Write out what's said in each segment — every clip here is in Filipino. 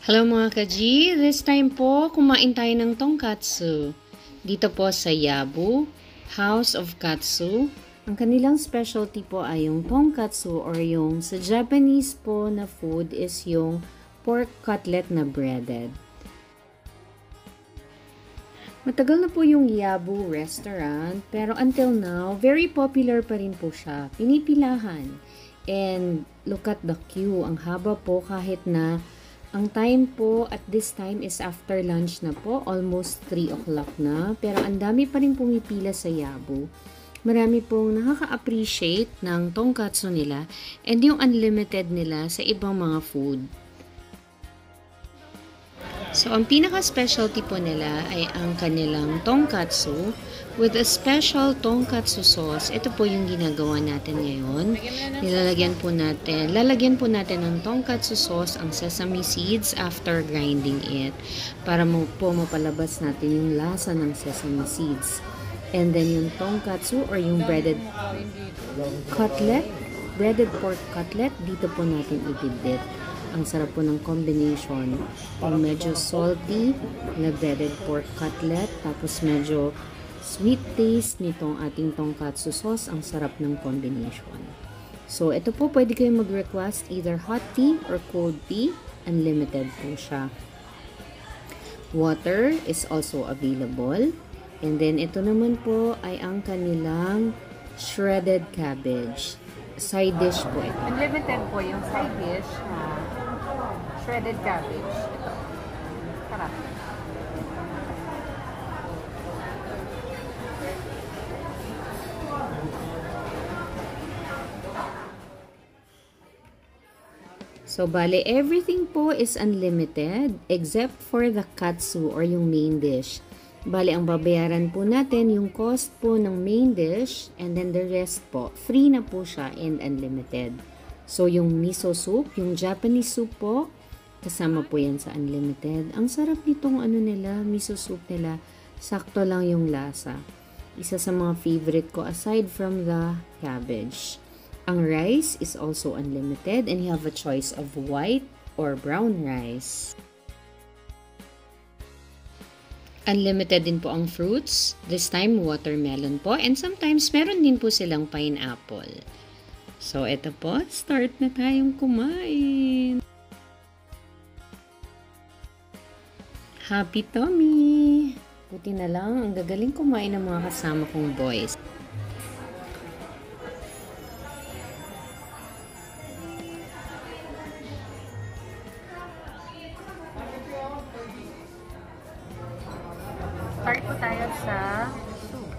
Hello mga ka-G! This time po, kumain tayo ng tonkatsu. Dito po sa Yabu House of Katsu. Ang kanilang specialty po ay yung tonkatsu or yung sa Japanese po na food is yung pork cutlet na breaded. Matagal na po yung Yabu restaurant pero until now, very popular pa rin po siya. Pinipilahan. And look at the queue. Ang haba po kahit na ang time po at this time is after lunch na po, almost 3 o'clock na. Pero ang dami pa rin pumipila sa Yabu. Marami pong nakaka-appreciate ng tonkatsu nila and yung unlimited nila sa ibang mga food. So, ang pinaka-specialty po nila ay ang kanilang tonkatsu with a special tonkatsu sauce. Ito po yung ginagawa natin ngayon. Lalagyan po natin ng tonkatsu sauce ang sesame seeds after grinding it para po mapalabas natin yung lasa ng sesame seeds. And then yung tonkatsu or yung breaded pork cutlet, dito po natin ididip. Ang sarap po ng combination. Yung medyo salty na breaded pork cutlet, tapos medyo sweet taste nitong ating tonkatsu sauce. Ang sarap ng combination. So, ito po, pwede kayong mag-request either hot tea or cold tea. Unlimited po siya. Water is also available. And then, ito naman po ay ang kanilang shredded cabbage. Side dish po ito. Unlimited po yung side dish. Shredded cabbage. Ito. Sarap. So, bale, everything po is unlimited except for the katsu or yung main dish. Bale, ang babayaran po natin yung cost po ng main dish and then the rest po, free na po siya and unlimited. So, yung miso soup, yung Japanese soup po, kasama po yan sa unlimited. Ang sarap nitong miso soup nila, sakto lang yung lasa. Isa sa mga favorite ko aside from the cabbage. Ang rice is also unlimited and you have a choice of white or brown rice. Unlimited din po ang fruits. This time, watermelon po. And sometimes, meron din po silang pineapple. So, eto po. Start na tayong kumain. Happy tummy! Buti na lang, ang gagaling kumain ng mga kasama kong boys. Start po tayo sa soup.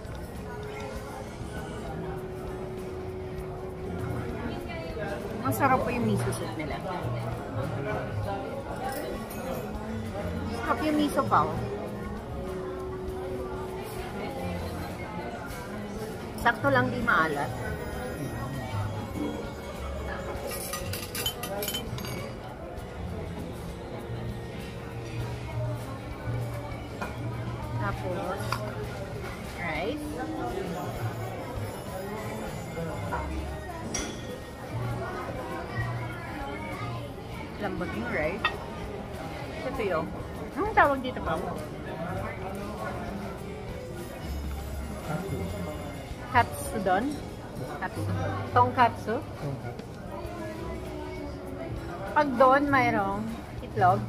Ang sarap po yung miso soup nila. Sarap yung miso pao. Sakto lang, di maalat. Tapos, rice. Lambot yung rice. Ito yung. Anong tawag dito pa? Katsu don? Tonkatsu? Pag doon, mayroong itlog.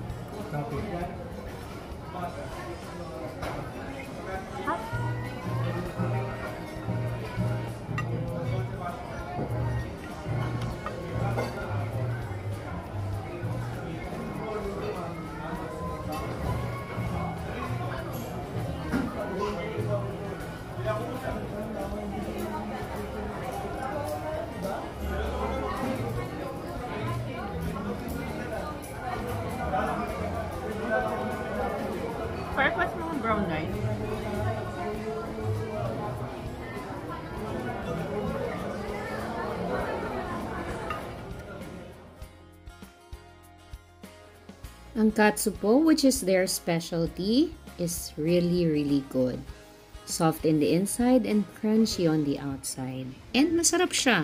Parang mas mga brown rice. Ang katsu po, which is their specialty, is really good. Soft in the inside and crunchy on the outside. And masarap siya.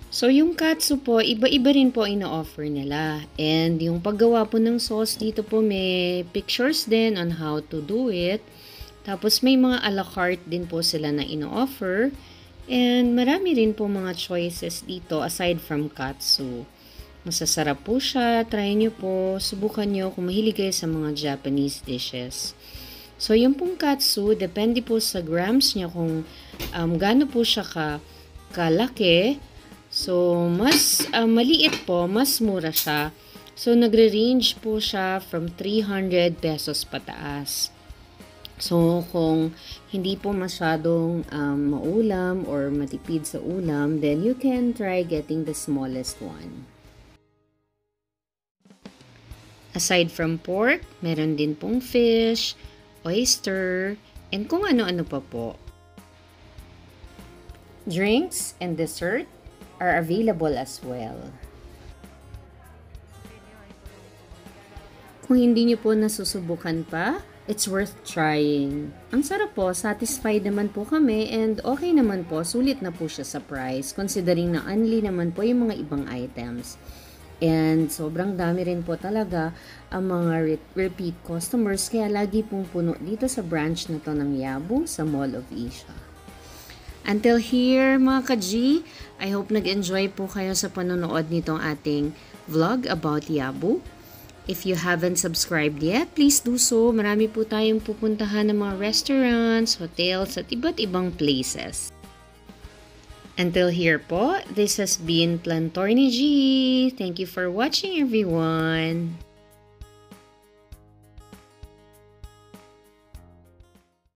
So, yung katsu po, iba-iba rin po ino-offer nila. And yung paggawa po ng sauce dito po, may pictures din on how to do it. Tapos, may mga a la carte din po sila na ino-offer. And marami rin po mga choices dito aside from katsu. Masasarap po siya. Try nyo po. Subukan nyo kung mahilig kayo sa mga Japanese dishes. So, yung pong katsu, depende po sa grams niya kung gaano po siya kalaki. So, mas maliit po, mas mura siya. So, nagre-range po siya from 300 pesos pataas. So, kung hindi po masyadong maulam or matipid sa ulam, then you can try getting the smallest one. Aside from pork, meron din pong fish, oyster, and kung ano-ano pa po. Drinks and dessert are available as well. Kung hindi nyo po nasusubukan pa, it's worth trying. Ang sarap po, satisfied naman po kami and okay naman po, sulit na po siya sa price considering na only naman po yung mga ibang items. And sobrang dami rin po talaga ang mga repeat customers kaya lagi pong puno dito sa branch na to ng Yabu sa Mall of Asia. Until here mga ka-G, I hope nag-enjoy po kayo sa panonood nitong ating vlog about Yabu. If you haven't subscribed yet, please do so. Marami po tayong pupuntahan ng mga restaurants, hotels at iba't ibang places. Until here po, this has been Plantorny G. Thank you for watching everyone.